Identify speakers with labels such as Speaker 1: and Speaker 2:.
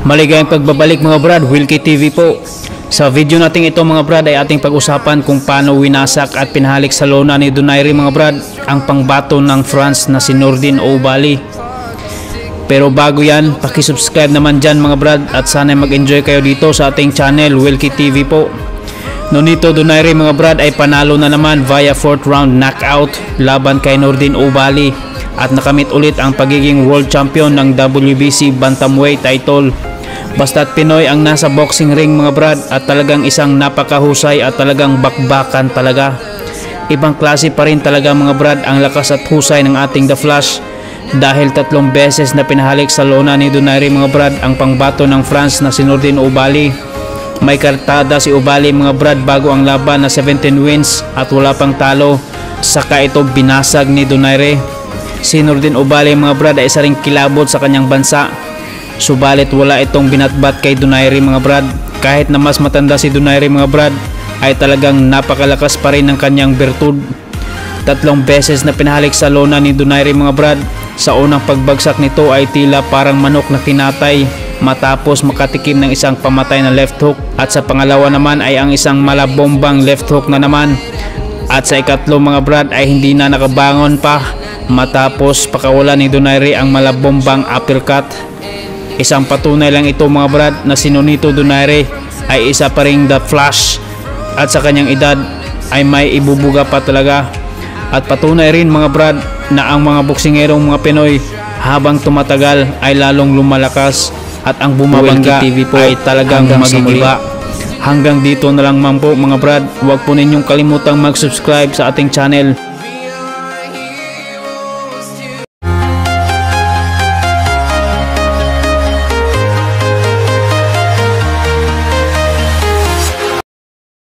Speaker 1: Maligayang pagbabalik mga brad, Wilkie TV po. Sa video natin ito mga brad ay ating pag-usapan kung paano winasak at pinahalik sa lona ni Donaire mga brad ang pangbato ng France na si Nordine Oubaali. Pero bago yan, pakisubscribe naman dyan mga brad at sana mag-enjoy kayo dito sa ating channel Wilkie TV po. Nonito Donaire mga brad ay panalo na naman via 4th round knockout laban kay Nordine Oubaali at nakamit ulit ang pagiging world champion ng WBC bantamweight title. Basta't Pinoy ang nasa boxing ring mga brad at talagang isang napakahusay at talagang bakbakan talaga. Ibang klase pa rin talaga mga brad ang lakas at husay ng ating The Flash dahil 3 beses na pinahalik sa lona ni Donaire mga brad ang pangbato ng France na si Nordine Oubaali. May kartada si Oubaali mga brad bago ang laban na 17 wins at wala pang talo, saka ito binasag ni Donaire. Si Nordine Oubaali mga brad ay isa ring kilabot sa kanyang bansa. Subalit wala itong binatbat kay Donaire mga brad. Kahit na mas matanda si Donaire mga brad ay talagang napakalakas pa rin ng kanyang bertud. 3 beses na pinahalik sa lona ni Donaire mga brad. Sa unang pagbagsak nito ay tila parang manok na kinatay matapos makatikim ng isang pamatay na left hook. At sa pangalawa naman ay ang isang malabombang left hook na naman. At sa ikatlo mga brad ay hindi na nakabangon pa matapos pakawalan ni Donaire ang malabombang uppercut. Isang patunay lang ito mga brad na si Nonito Donaire ay isa pa ring The Flash at sa kanyang edad ay may ibubuga pa talaga. At patunay rin mga brad na ang mga boksingerong mga Pinoy habang tumatagal ay lalong lumalakas at ang bumabangga ay talagang magigiba. Hanggang dito na lang man po mga brad, huwag po ninyong kalimutang mag-subscribe sa ating channel.